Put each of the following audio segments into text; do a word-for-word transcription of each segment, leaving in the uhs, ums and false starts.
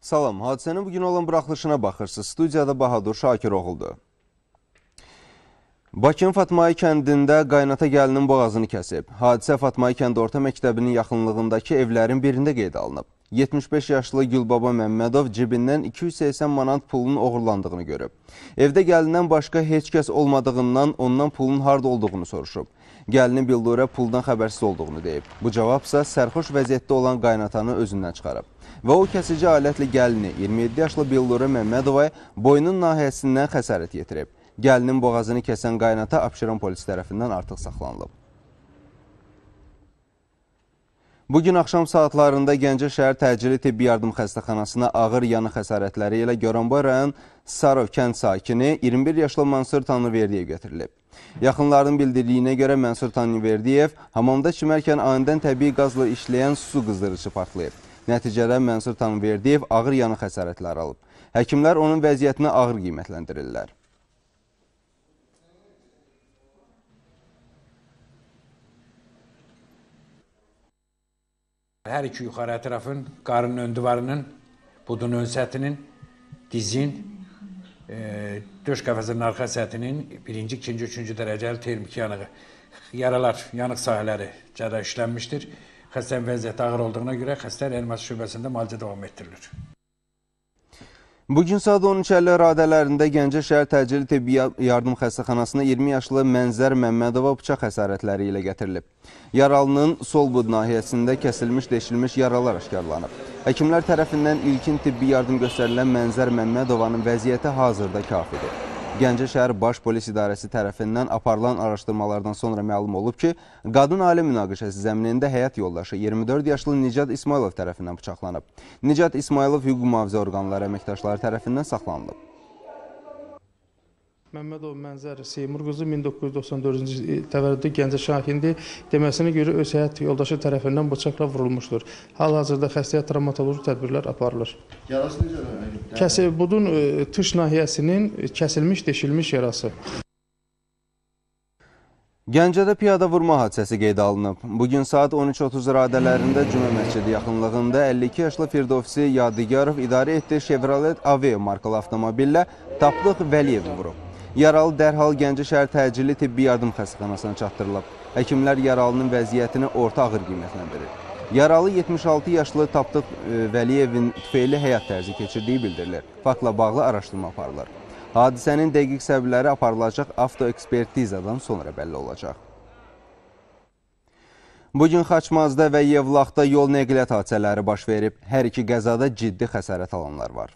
Salam, hadisənin bugün olan buraxılışına baxırsınız. Studiyada Bahadur Şakiroğlu'dur. Bakının Fatmai kəndində qaynata gəlinin boğazını kəsib. Hadisə Fatmai kənd orta məktəbinin yaxınlığındakı evlərin birində qeydə alınıb. yetmiş beş yaşlı Gülbaba Məmmədov cibindən iki yüz səksən manat pulun oğurlandığını görüb. Evdə gəlindən başqa heç kəs olmadığından ondan pulun harda olduğunu soruşub. Gəlinin bildurə puldan xəbərsiz olduğunu deyib. Bu cavabsa sərxoş vəziyyətdə olan qaynatanı özündən çıxarıb. Və o kəsici alətli gəlini iyirmi yeddi yaşlı Billurə Məmmədova boynun nahiyəsindən xəsarət yetirib. Gəlinin boğazını kəsən qaynata Abşeron polis tərəfindən artıq saxlanılıb. Bugün axşam saatlarında Gəncə şəhər təcili tibbi yardım xəstəxanasına ağır yanı xəsarətləri ilə Goranboy rayon Sarov kənd sakini iyirmi bir yaşlı Mansur Tanrıverdiyev götürülüb. Yaxınların bildirdiyinə görə Mansur Tanrıverdiyev hamamda çimərkən anidən təbii qazla işləyən su qızdırıcı partlayıb. Nəticədə Mansur Tanrıverdiyev ağır yanı xəsarətləri alıb. Həkimlər onun vəziyyətini ağır qiymətləndirirlər. Hər iki yuxarı ətrafın, qarın ön divarının, budun ön sətinin, dizin, e, döş qəfəsinin arxa sətinin birinci, ikinci, üçüncü dərəcəli termik yanığı, yaralar, yanıq sahələri cəda işlənmişdir. Xəstənin vəziyyəti ağır olduğuna görə xəstə reanimasiya şöbəsində müalicə davam etdirilir. Bugün saat on üç əlli radələrində Gəncə şəhər təcili tibbi yardım xəstəxanasına iyirmi yaşlı Mənzər Məmmədova bıçaq xəsarətləri ilə gətirilib. Yaralının sol bud nahiyəsində kəsilmiş, deşilmiş yaralar aşkarlanıb. Həkimlər tərəfindən ilkin tibbi yardım göstərilən Mənzər Məmmədovanın vəziyyəti hazırda kafidir. Gəncə şəhər Baş Polis İdarəsi tərəfindən aparılan araşdırmalardan sonra məlum olub ki, qadın ailə münaqişəsi zəminində həyat yoldaşı iyirmi dörd yaşlı Nicat İsmailov tərəfindən bıçaqlanıb. Nicat İsmailov hüquq mühafizə orqanları əməkdaşları tərəfindən saxlanılıb. Məmmədov Mənzər Seymur qızı min doqquz yüz doxsan dördüncü təvəllüdlü Gəncə şahidi deməsinə görə öz həyat yoldaşı tərəfindən bıçaqla vurulmuşdur. Hal-hazırda xəstəyə travmatoloji tədbirlər aparılır. Yarası necə? Kəsi, budun tış nahiyəsinin kəsilmiş, deşilmiş yarası. Gəncədə piyada vurma hadisəsi qeydə alınıb. Bugün saat on üç otuz radələrində Cümə məscidi yaxınlığında əlli iki yaşlı Firdovsi Yadigarov idarə etdiyi Chevrolet Aveo markalı avtomobillə Taplıq Vəliyevi vurub. Yaralı dərhal Gəncə şəhər təcili tibbi yardım xəstəxanasına çatdırılıb. Həkimlər yaralının vəziyyətini orta ağır qiymətləndirir. Yaralı yetmiş altı yaşlı Tapdıq Vəliyevin tüfeyli həyat tərzi keçirdiyi bildirilir. Faktla bağlı araşdırma aparılır. Hadisənin dəqiq səbəbləri aparılacaq avtoekspertizadan sonra bəlli olacaq. Bugün Xaçmazda və Yevlaxda yol nəqliyyat hadisələri baş verib. Hər iki qəzada ciddi xəsarət alanlar var.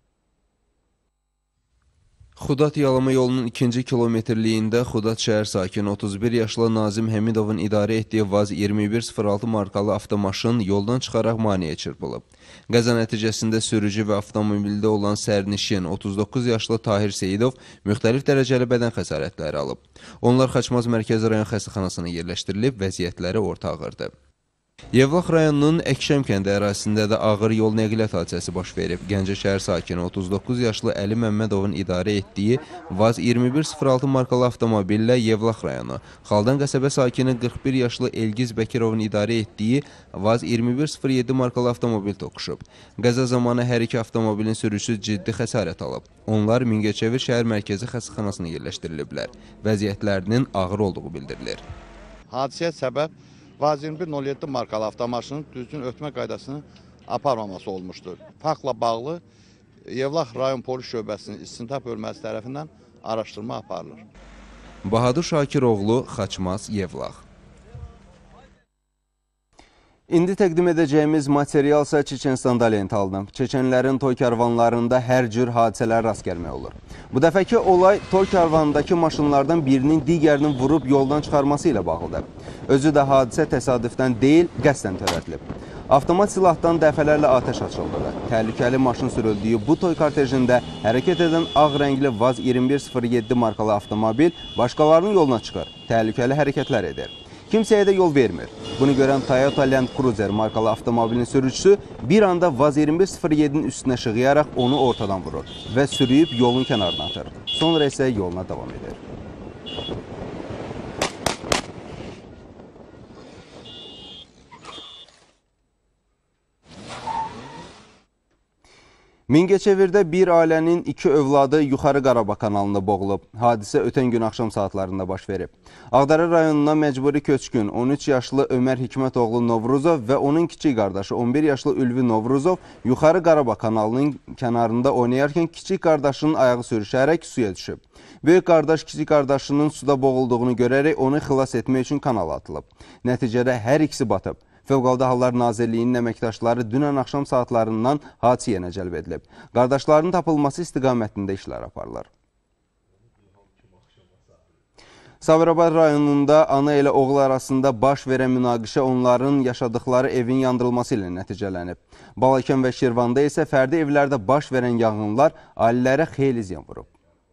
Xudat yalama yolunun ikinci kilometrliyində Xudat şəhər sakini otuz bir yaşlı Nazim Həmidovun idarə etdiyi Vaz iyirmi bir sıfır altı markalı avtomaşın yoldan çıxaraq maneəyə çırpılıb. Qəza nəticəsində sürücü və avtomobildə olan sərnişin otuz doqquz yaşlı Tahir Seyidov müxtəlif dərəcəli bədən xəsarətləri alıb. Onlar Xaçmaz Mərkəzi rayon xəstəxanasına yerləşdirilib, vəziyyətləri orta ağırdır. Yevlax rayonunun Əkşəm kəndi ərazisində də ağır yol nəqliyyat hadisəsi baş verib. Gəncə şəhər sakini otuz doqquz yaşlı Əli Məmmədovun idarə etdiyi Vaz iyirmi bir sıfır altı markalı avtomobillə Yevlax rayonu, Xaldan qəsəbə sakini qırx bir yaşlı Elgiz Bəkirovun idarə etdiyi Vaz iyirmi bir sıfır yeddi markalı avtomobil toqquşub. Qəza zamanı hər iki avtomobilin sürücüsü ciddi xəsarət alıb. Onlar Mingəçevir şəhər mərkəzi xəstəxanasına yerləşdiriliblər. Vəziyyətlərinin ağır olduğu bildirilir. Hadisəyə səbəb Vaz iyirmi bir nol yeddi markalı avtomaşının düzgün ötmə qaydasını aparmaması olmuşdur. Faktla bağlı Yevlax rayon polis şöbəsinin istintaq bölməsi tərəfindən araşdırma aparılır. Bahadur Şakiroğlu, Xaçmaz, Yevlax. İndi təqdim edəcəyimiz material isə Çeçenstanda lent alınıb. Çeçenlərin toy karvanlarında hər cür hadisələr rast gəlmək olur. Bu dəfəki olay toy karvanındakı maşınlardan birinin digərinin vurub yoldan çıxarması ilə bağlıdır. Özü də hadisə təsadüfdən deyil, qəsdən törədilib. Avtomat silahdan dəfələrlə atəş açıldı. Təhlükəli maşın sürüldüyü bu toy kortejində hərəkət edən ağ rəngli Vaz iyirmi bir sıfır yeddi markalı avtomobil başqalarının yoluna çıxır, təhlükəli hərəkətlər edir. Kimsəyə də yol vermir. Bunu görən Toyota Land Cruiser markalı avtomobilin sürücüsü bir anda Vaz iyirmi bir sıfır yeddinin üstünə şığıyaraq onu ortadan vurur və sürüyüb yolun kənarına atır. Sonra isə yoluna davam edir. Mingəçevirdə bir ailənin iki övladı Yuxarı Qarabağ kanalında boğulub. Hadisə ötən gün axşam saatlarında baş verib. Ağdərə rayonuna məcburi köçkün on üç yaşlı Ömər Hikmətoğlu Novruzov və onun kiçik qardaşı on bir yaşlı Ülvi Novruzov Yuxarı Qarabağ kanalının kənarında oynayarkən kiçik qardaşının ayağı sürüşərək suya düşüb. Böyük qardaş kiçik qardaşının suda boğulduğunu görərək onu xilas etmək üçün kanala atılıb. Nəticədə hər ikisi batıb. Fövqəladə Hallar Nazirliyinin əməkdaşları dünən axşam saatlarından hadisə yerinə cəlb edilib. Qardaşların tapılması istiqamətində işlər aparılır. Sabirabad rayonunda ana ilə oğul arasında baş verən münaqişə onların yaşadıkları evin yandırılması ilə nəticələnib. Balakən və Şirvanda isə fərdi evlərdə baş verən yanğınlar ailələrə xeyli ziyan vurub.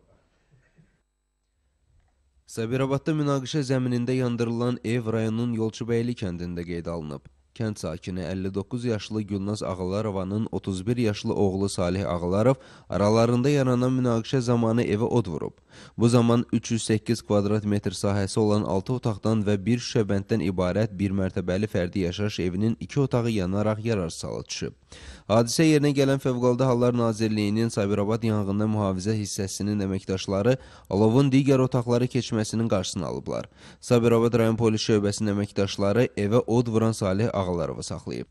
Sabirabadda münaqişə zəminində yandırılan ev rayonun Yolçubəyli kəndində qeydə alınıb. Kənd sakini əlli doqquz yaşlı Gülnaz Ağalarovanın otuz bir yaşlı oğlu Salih Ağalarov aralarında yaranan münaqişə zamanı evə od vurub. Bu zaman üç yüz səkkiz kvadrat metr sahəsi olan altı otaqdan və bir şüşə bənddən ibarət bir mərtəbəli fərdi yaşayış evinin iki otağı yanaraq yararsız hala düşüb. Hadisə yerinə gələn Fövqəladə Hallar Nazirliyinin Sabirabad yanğından mühafizə hissəsinin əməkdaşları alovun digər otaqları keçməsinin qarşısını alıblar. Sabirabad rayon polis şöbəsinin əməkdaşları evə od vuran Salih Ağalarovu saxlayıb.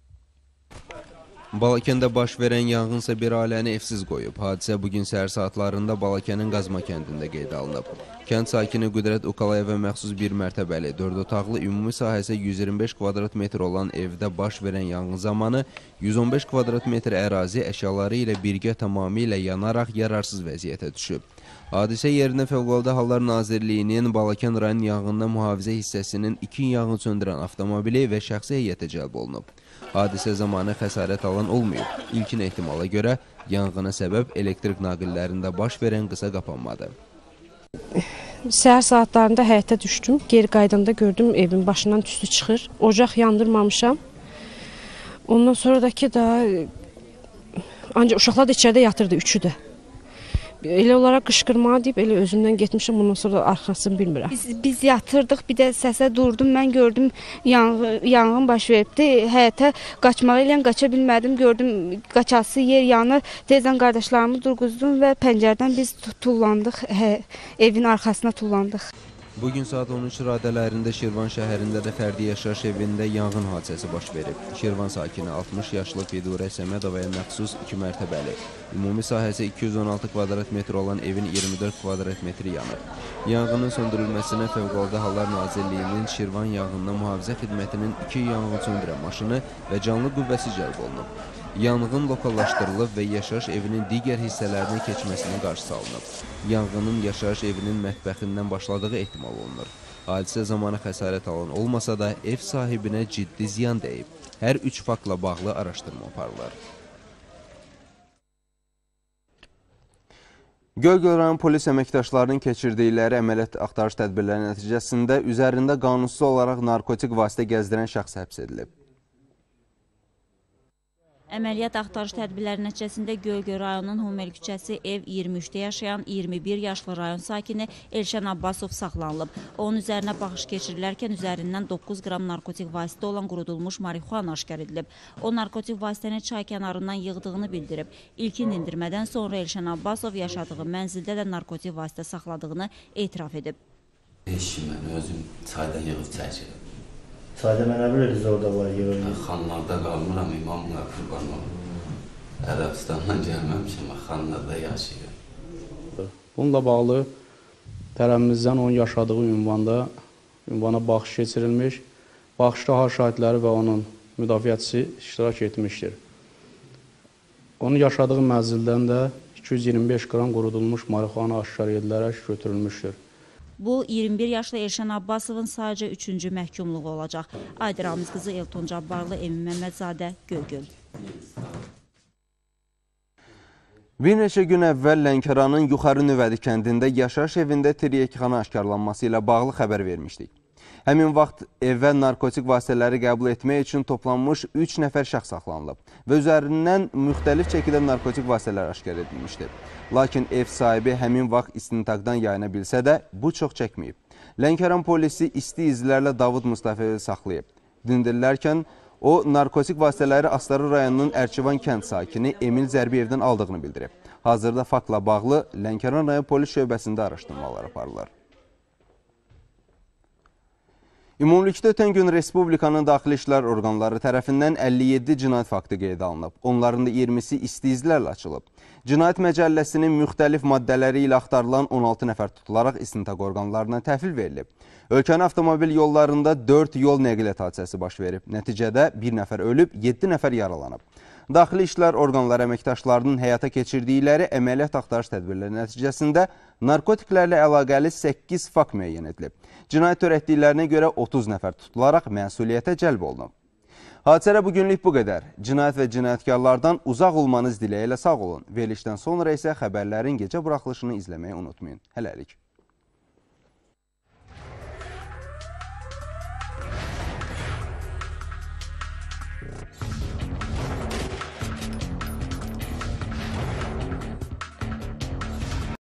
Balakəndə baş verən yanğınsa bir ailəni evsiz qoyub. Hadisə bugün səhər saatlarında Balakənin Qazma kəndində qeydə alınıb. Kənd sakini Qüdrət Ukalayeva məxsus bir mərtəbəli, dörd otaqlı ümumi sahəsi yüz iyirmi beş kvadrat metr olan evdə baş verən yanğın zamanı yüz on beş kvadrat metr ərazi əşyaları ilə birgə tamamilə yanaraq yararsız vəziyyətə düşüb. Hadisə yerinə Fövqəladə Hallar Nazirliyinin Balakən rayon yanğından mühafizə hissəsinin iki yanğın söndürən avtomobili və şəxsi heyətə cəlb olunub. Hadisə zamanı xəsarət alan olmayıb. İlkin ehtimala görə yanğına səbəb elektrik naqillərində baş verən qısa qapanmadır. Səhər saatlarında həyətə düşdüm. Geri qaydanda gördüm evin başından tüstü çıxır. Ocaq yandırmamışam. Ondan sonradakı da ancaq uşaqlar da içəridə yatırdı, üçü də. Elə olaraq qışqırmağa deyib, elə özümdən getmişim, bundan sonra arxasını bilmirəm. Biz, biz yatırdıq, bir də səsə durdum, mən gördüm yanğı, yanğın baş veribdi. Həyətə qaçmağı ilə qaça bilmədim, gördüm qaçası yer yanır. Tezdən qardaşlarımı durğuzdum və pəncərədən biz tullandıq, hə, evin arxasına tullandıq. Bugün saat on üç radələrində Şirvan şəhərində də fərdi yaşayış evində yanğın hadisəsi baş verib. Şirvan sakini altmış yaşlı Fidurə Səmədovaya məxsus iki mərtəbəli, ümumi sahəsi iki yüz on altı kvadrat metr olan evin iyirmi dörd kvadrat metri yanıb. Yanğının söndürülməsinə Fövqəladə Hallar Nazirliyinin Şirvan yanğından mühafizə xidmətinin iki yanğın söndürən maşını və canlı qüvvəsi cəlb olunub. Yanğın lokallaşdırılıb və yaşayış evinin digər hissələrinə keçməsinin qarşısı alınıb. Yanğının yaşayış evinin mətbəxindən başladığı ehtimal olunur. Hadisə zamanı xəsarət alan olmasa da ev sahibinə ciddi ziyan dəyib. Hər üç faktla bağlı araşdırma aparılır. Göygöl rayon polis əməkdaşlarının keçirdikləri əməliyyat axtarış tədbirləri nəticəsində üzərində qanunsuz olaraq narkotik vasitə gəzdirən şəxs həbs edilib. Əməliyyat axtarış tədbirləri nəticəsində Göygöl rayonunun Humel küçəsi ev iyirmi üçdə yaşayan iyirmi bir yaşlı rayon sakini Elşən Abbasov saxlanılıb. Onun üzərinə baxış keçirilərkən üzərindən doqquz qram narkotik vasitə olan qurudulmuş marixuana aşkar edilib. O narkotik vasitəni çay kənarından yığdığını bildirib. İlkin dindirmədən sonra Elşən Abbasov yaşadığı mənzildə də narkotik vasitə saxladığını etiraf edib. Eşki mən özüm çaydan yığıb çəkirəm. Çayda mənə bilirsiniz orada var yığılır. Xanlarda qalmıram, imamla qurban olum. Ərəbistandan gəlməmişəm, xanlarda yaşayıram. Bununla bağlı tərəfimizdən onun yaşadığı ünvanda, ünvana baxış keçirilmiş, baxışda hal şahidləri və onun müdafiəçisi iştirak etmişdir. Onun yaşadığı mənzildən də iki yüz iyirmi beş qram qurudulmuş marixuana aşkar edilərək götürülmüşdür. Bu, iyirmi bir yaşlı Elşən Abbasovun sadəcə üçüncü məhkumluğu olacaq. Aydır Ramiz qızı, Elton Cabbarlı, Emin Məmmədzadə, Göygöl. Bir neçə gün əvvəl Lənkəranın Yuxarı Nüvədi kəndində yaşayış evində tiryəkxana aşkarlanması ilə bağlı xəbər vermişdik. Həmin vaxt evə narkotik vasitələri qəbul etmək üçün toplanmış üç nəfər şəxs saxlanılıb və üzərindən müxtəlif çəkidə narkotik vasitələr aşkar edilmişdir. Lakin ev sahibi həmin vaxt istintaqdan yayına bilsə də bu çox çəkməyib. Lənkəran polisi isti izlərlə Davud Mustafayevi saxlayıb. Dindirilərkən O, narkotik vasitələri Astara rayonunun Ərkivan kənd sakini Emil Zərbiyevdən aldığını bildirib. Hazırda faktla bağlı Lənkəran rayon polis şöbəsində araşdırmalar aparılır. Ümumilikdə ötən gün Respublikanın daxili işlər orqanları tərəfindən əlli yeddi cinayət faktı qeydə alınıb. Onların da iyirmisi isti izlərlə açılıb. Cinayət Məcəlləsinin müxtəlif maddələri ilə axtarılan on altı nəfər tutularaq istintaq orqanlarına təhvil verilib. Ölkənin avtomobil yollarında dörd yol nəqliyyat hadisəsi baş verib. Nəticədə bir nəfər ölüb, yeddi nəfər yaralanıb. Daxili işlər orqanları əməkdaşlarının həyata keçirdikləri əməliyyat axtarış tədbirləri nəticəsində narkotiklərlə əlaqəli səkkiz fakt müəyyən edilib. Cinayət törətdiklərinə görə otuz nəfər tutularaq məsuliyyətə cəlb olunub. Hadisələ bugünlük bu qədər. Cinayət və cinayətkarlardan uzaq olmanız diləyilə sağ olun. Verilişdən sonra isə xəbərlərin gecə buraxılışını izləməyi unutmayın. Hələlik.